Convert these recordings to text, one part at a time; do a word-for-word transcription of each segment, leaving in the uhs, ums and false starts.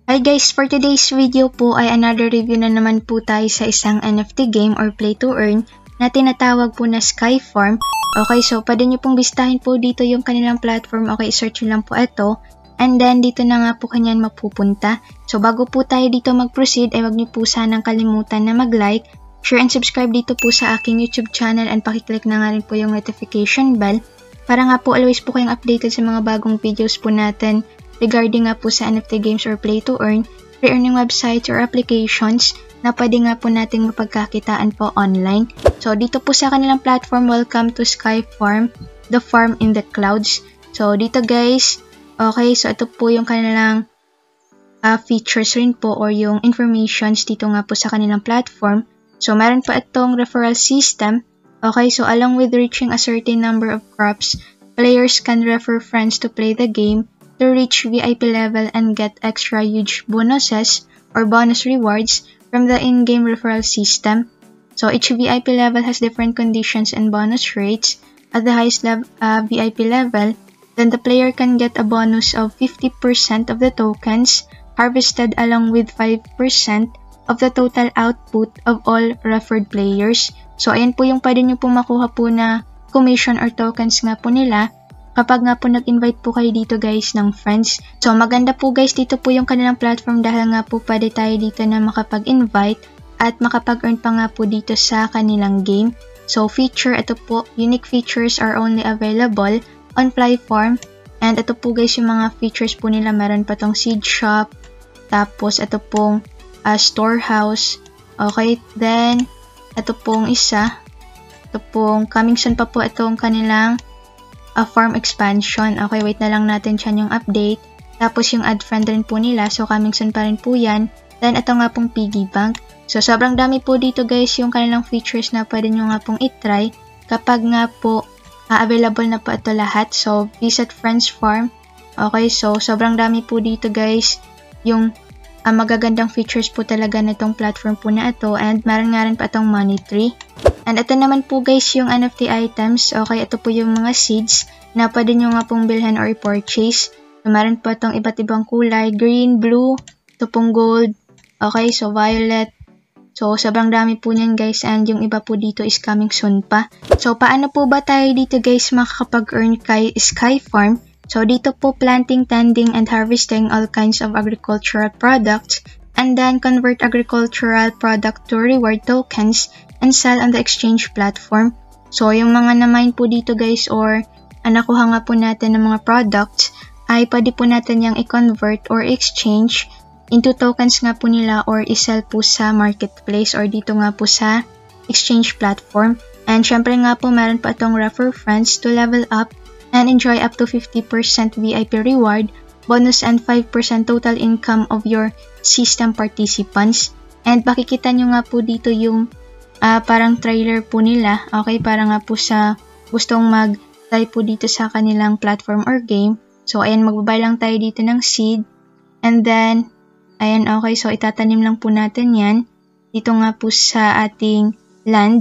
Hi guys, for today's video po ay another review na naman po tayo sa isang N F T game or play to earn na tinatawag po na Skyfarm. Okay, so pwede nyo pong bistahin po dito yung kanilang platform. Okay, search nyo lang po ito. And then dito na nga po kanyan mapupunta. So bago po tayo dito mag-proceed ay wag nyo po sanang kalimutan na mag-like, share and subscribe dito po sa aking YouTube channel and pakiclick na nga rin po yung notification bell para nga po always po kayong updated sa mga bagong videos po natin regarding nga po sa N F T games or play to earn, free earning websites or applications na pwede nga po nating mapagkakitaan po online. So dito po sa kanilang platform, welcome to Skyfarm, the farm in the clouds. So dito guys, okay, so ito po yung kanilang uh, features rin po or yung informations dito nga po sa kanilang platform. So meron pa itong referral system. Okay, so along with reaching a certain number of crops, players can refer friends to play the game to reach V I P level and get extra huge bonuses or bonus rewards from the in-game referral system. So each V I P level has different conditions and bonus rates. At the highest level, uh, V I P level, then the player can get a bonus of fifty percent of the tokens harvested along with five percent of the total output of all referred players. So ayan po yung pwede nyo po makuha po na commission or tokens nga po nila kapag nga po nag-invite po kayo dito guys ng friends. So maganda po guys dito po yung kanilang platform dahil nga po pwede tayo dito na makapag-invite at makapag-earn pa nga po dito sa kanilang game. So feature, ito po, unique features are only available on Flyfarm. And ito po guys yung mga features po nila, meron pa tong seed shop, tapos ito pong uh, storehouse. Okay, then ito pong isa, ito pong coming soon pa po itong kanilang a farm expansion. Okay, wait na lang natin dyan yung update. Tapos yung add friend rin po nila. So, coming soon pa rin po yan. Then, ito nga pong piggy bank. So, sobrang dami po dito guys yung kanilang features na pwede nyo nga pong itry. Kapag nga po uh, available na po ito lahat. So, visit Friends Farm. Okay, so sobrang dami po dito guys yung uh, magagandang features po talaga na itong platform po na ito. And meron nga rin pa itong money tree. And ito naman po guys yung N F T items. Okay, ito po yung mga seeds na pwede nyo nga pong bilhin or i-purchase. So, meron po itong iba't ibang kulay. Green, blue, ito pong gold. Okay, so violet. So, sobrang dami po niyan guys. And yung iba po dito is coming soon pa. So, paano po ba tayo dito guys makakapag-earn kay Skyfarm? So, dito po planting, tending, and harvesting all kinds of agricultural products. And then, convert agricultural product to reward tokens and sell on the exchange platform. So, yung mga na-mine po dito guys or uh, nakuha nga po natin ng mga products ay pwede po natin yung i-convert or exchange into tokens nga po nila or i-sell po sa marketplace or dito nga po sa exchange platform. And syempre nga po meron pa itong refer friends to level up and enjoy up to fifty percent V I P reward, bonus and five percent total income of your system participants. And makikita nyo nga po dito yung Uh, parang trailer po nila. Okay, para nga po sa gustong mag-try po dito sa kanilang platform or game. So, ayan, magbabay lang tayo dito ng seed. And then, ayan, okay, so itatanim lang po natin yan. Dito nga po sa ating land.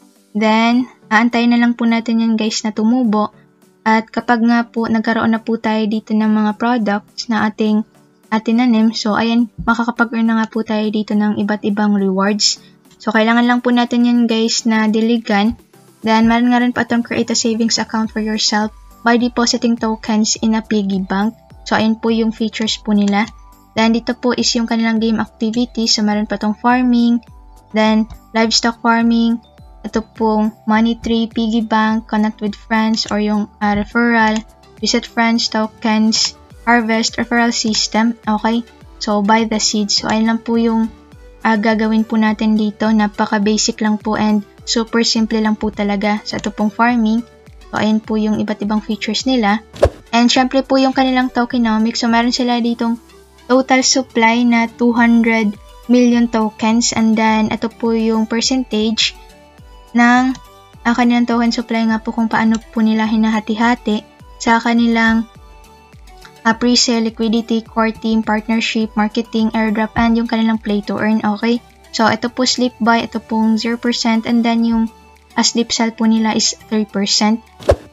Then, aantayin na lang po natin yan guys na tumubo. At kapag nga po, nagkaroon na po tayo dito ng mga products na ating atinanim. So, ayan, makakapag-earn na nga po tayo dito ng iba't ibang rewards. So, kailangan lang po natin yan guys na diligan. Then, meron nga rin pa itong create a savings account for yourself by depositing tokens in a piggy bank. So, ayun po yung features po nila. Then, dito po is yung kanilang game activities. So, meron pa itong farming. Then, livestock farming. Ito pong money tree, piggy bank, connect with friends or yung uh, referral, visit friends, tokens, harvest, referral system. Okay? So, buy the seeds. So, ayun lang po yung Uh, gagawin po natin dito. Napaka-basic lang po and super simple lang po talaga sa ito pong farming. So, ayan po yung iba't ibang features nila. And syempre po yung kanilang tokenomics. So, meron sila ditong total supply na two hundred million tokens. And then, ito po yung percentage ng uh, kanilang token supply nga po kung paano po nila hinahati-hati sa kanilang Uh, pre-sale, liquidity, core team, partnership, marketing, airdrop, and yung kanilang play to earn. Okay? So, ito po sleep buy, ito pong zero percent, and then yung uh, sleep sell po nila is three percent.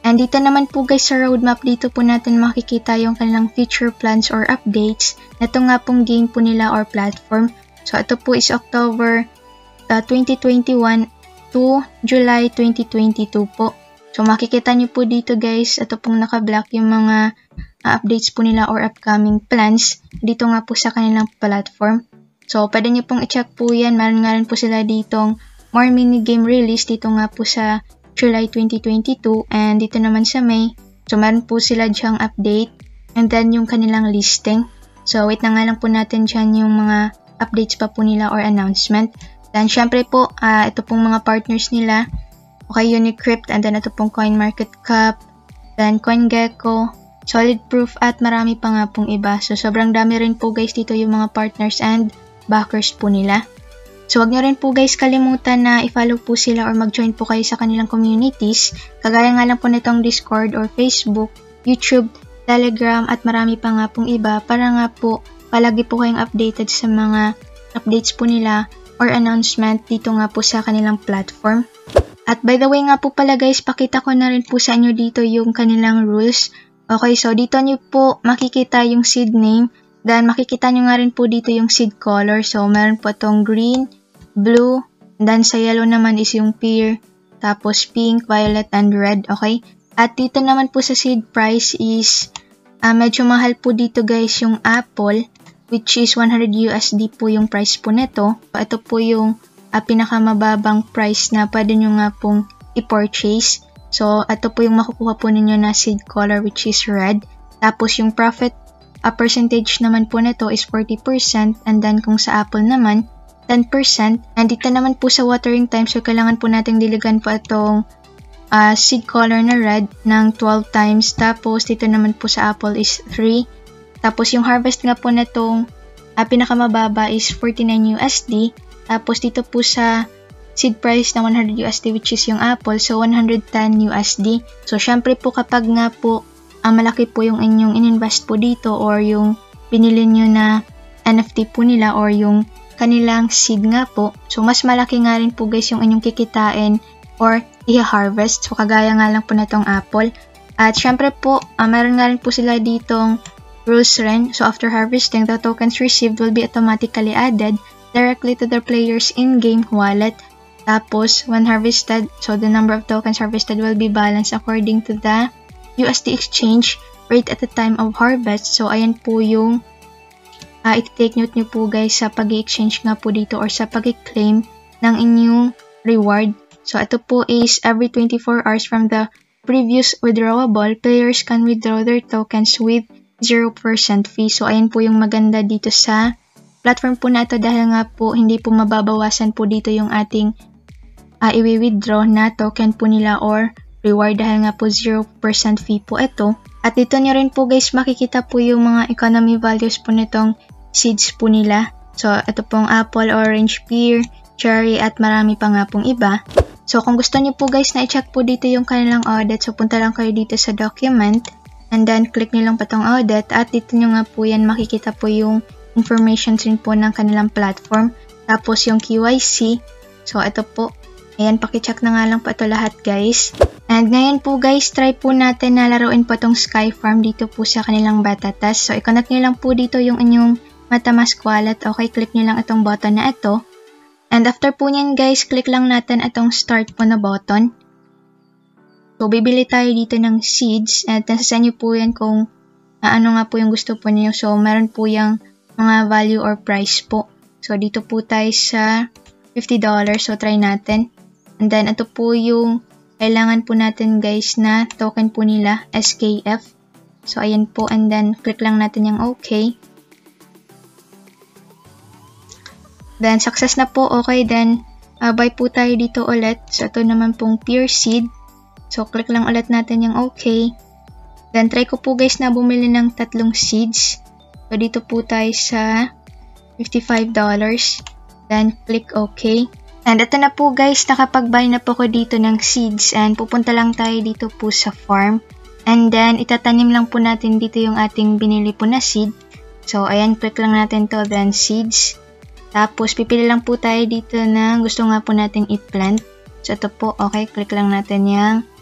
And dito naman po guys sa roadmap, dito po natin makikita yung kanilang future plans or updates. Ito nga pong game po nila or platform. So ito po is October uh, twenty twenty-one to July twenty twenty-two po. So makikita nyo po dito guys, ito pong naka-black yung mga uh, updates po nila or upcoming plans. Dito nga po sa kanilang platform. So pwede nyo pong i-check po yan. Meron nga rin po sila ditong more mini game release dito nga po sa July twenty twenty-two, and dito naman sa May. So meron po sila dyang update and then yung kanilang listing. So wait na nga lang po natin dyan yung mga updates pa po nila or announcement. Then syempre po, uh, ito pong mga partners nila. Okay, Unicrypt, and then ito pong CoinMarketCap, then CoinGecko, Solid Proof, at marami pa nga pong iba. So sobrang dami rin po guys dito yung mga partners and backers po nila. So wag nyo rin po guys kalimutan na i-follow po sila or mag-join po kayo sa kanilang communities. Kagaya nga lang po nitong Discord or Facebook, YouTube, Telegram, at marami pa nga pong iba para nga po palagi po kayong updated sa mga updates po nila or announcement dito nga po sa kanilang platform. At by the way nga po pala guys, pakita ko na rin po sa inyo dito yung kanilang rules. Okay, so dito nyo po makikita yung seed name. Then makikita nyo nga rin po dito yung seed color. So meron po tong green, blue, then sa yellow naman is yung pear, tapos pink, violet, and red. Okay? At dito naman po sa seed price is uh, medyo mahal po dito guys yung apple, which is one hundred U S D po yung price po nito. Ito po yung uh, pinakamababang price na pwede nyo nga pong i-purchase. So ito po yung makukuha po ninyo na seed color, which is red. Tapos yung profit a percentage naman po nito is forty percent, and then kung sa apple naman ten percent. And dito naman po sa watering time, so kailangan po nating diligan po itong uh, seed color na red ng twelve times. Tapos dito naman po sa apple is three. Tapos yung harvest nga po nitong uh, pinakamababa is forty-nine U S D. Tapos dito po sa seed price na one hundred U S D, which is yung apple, so one hundred ten U S D. So syempre po kapag nga po ang uh, malaki po yung inyong ininvest po dito or yung binili nyo na N F T po nila or yung kanilang seed nga po, so mas malaki nga rin po guys yung inyong kikitain or i-harvest. So kagaya nga lang po na itong apple. At syempre po, uh, meron nga rin po sila ditong rules rin. So after harvesting, the tokens received will be automatically added directly to the player's in-game wallet. Tapos when harvested, so the number of tokens harvested will be balanced according to the U S D exchange rate at the time of harvest. So ayan po yung uh, i-take note nyo po guys sa pag-exchange nga po dito or sa pag-claim ng inyong reward. So ito po is every twenty-four hours from the previous withdrawable, players can withdraw their tokens with zero percent fee. So ayan po yung maganda dito sa platform po na ito dahil nga po hindi po mababawasan po dito yung ating uh, i-withdraw na token po nila or reward dahil nga po zero percent fee po ito. At dito nyo rin po guys makikita po yung mga economy values po nitong seeds po nila. So ito pong apple, orange, pear, cherry, at marami pa nga pong iba. So kung gusto nyo po guys na i-check po dito yung kanilang audit, so punta lang kayo dito sa document and then click nyo lang pa tong audit at dito nyo nga po yan makikita po yung information rin po ng kanilang platform. Tapos yung Q Y C. So ito po. Ayan, pakicheck na nga lang po ito lahat guys. And ngayon po guys, try po natin na laruin po itong Sky Farm dito po sa kanilang beta test. So i-connect nyo lang po dito yung inyong MetaMask wallet. Okay, click nyo lang itong button na ito. And after po nyan guys, click lang natin itong start po na button. So bibili tayo dito ng seeds. And nasasend nyo po yan kung uh, ano nga po yung gusto po niyo. So meron po yung mga value or price po. So dito po tayo sa fifty dollars. So try natin. And then ito po yung kailangan po natin guys na token po nila, S K F. So ayan po, and then click lang natin yung OK. Then success na po. Okay, then uh, buy po tayo dito ulit. So ito naman pong pure seed. So click lang ulit natin yung OK. Then try ko po guys na bumili ng tatlong seeds. So dito po tayo sa fifty-five dollars. Then click OK. And ito na po guys, nakapag-buy na po ko dito ng seeds and pupunta lang tayo dito po sa farm. And then itatanim lang po natin dito yung ating binili po na seed. So ayan, click lang natin to, then seeds. Tapos pipili lang po tayo dito na gusto nga po natin i-plant. So ito po, okay, click lang natin yung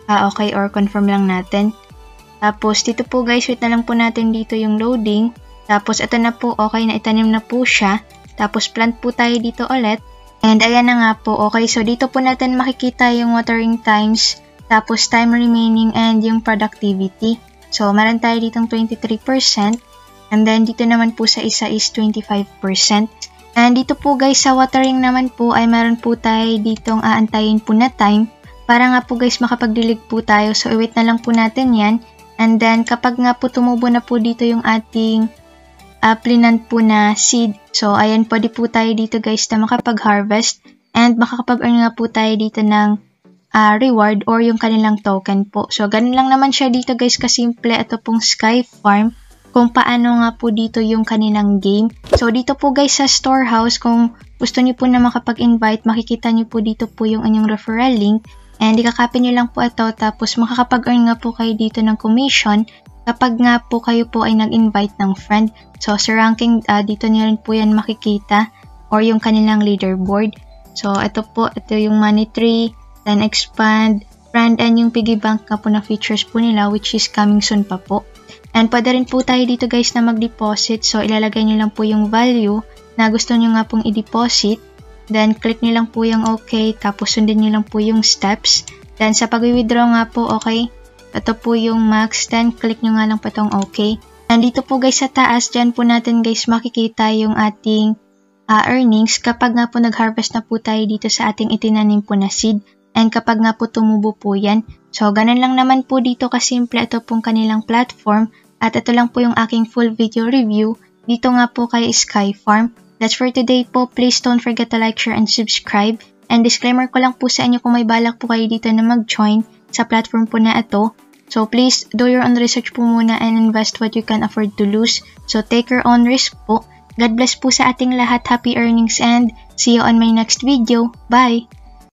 Ah, okay, or confirm lang natin. Tapos, dito po guys, wait na lang po natin dito yung loading. Tapos, ito na po, okay na itanim na po siya. Tapos, plant po tayo dito ulit. And, ayan na nga po, okay. So, dito po natin makikita yung watering times, tapos time remaining, and yung productivity. So, meron tayo ditong twenty-three percent. And then, dito naman po sa isa is twenty-five percent. And dito po guys, sa watering naman po, ay meron po tayo ditong aantayin po na time. Para nga po guys, makapagdilig po tayo. So, i-wait na lang po natin yan. And then, kapag nga po tumubo na po dito yung ating uh, plinant po na seed. So, ayan, pwede po tayo dito guys na makapag-harvest. And makakapag-earn nga po tayo dito ng uh, reward or yung kanilang token po. So, ganun lang naman siya dito guys kasimple. Ito pong Sky Farm. Kung paano nga po dito yung kanilang game. So, dito po guys sa storehouse, kung gusto niyo po na makapag-invite, makikita niyo po dito po yung inyong referral link. And ikakopy nyo lang po ito, tapos makakapag-earn nga po kayo dito ng commission kapag nga po kayo po ay nag-invite ng friend. So, sa ranking, uh, dito nyo rin po yan makikita or yung kanilang leaderboard. So, ito po, ito yung money tree, then expand, friend, and yung piggy bank nga po na features po nila, which is coming soon pa po. And pwede rin po tayo dito guys na mag-deposit. So, ilalagay nyo lang po yung value na gusto nyo nga pong i-deposit. Then, click nyo lang po yung okay, tapos sundin nyo lang po yung steps. Then, sa pag-withdraw nga po, okay, ito po yung max, then click nyo nga lang po itong okay. And dito po guys sa taas, dyan po natin guys makikita yung ating uh, earnings kapag nga po nag-harvest na po tayo dito sa ating itinanim po na seed. And kapag nga po tumubo po yan. So, ganun lang naman po dito kasimple ito pong kanilang platform. At ito lang po yung aking full video review dito nga po kay Sky Farm. That's for today po. Please don't forget to like, share, and subscribe. And disclaimer ko lang po sa inyo kung may balak po kayo dito na mag-join sa platform po na ito. So please do your own research po muna and invest what you can afford to lose. So take your own risk po. God bless po sa ating lahat. Happy earnings and see you on my next video. Bye!